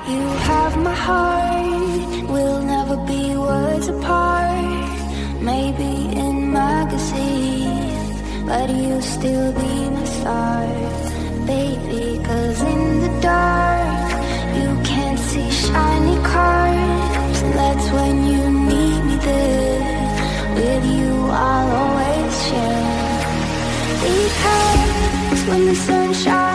You have my heart, we'll never be worlds apart. Maybe in magazines, but you'll still be my star, baby. 'Cause in the dark, you can't see shiny cars, and that's when you need me there. With you I'll always share. Because when the sun shines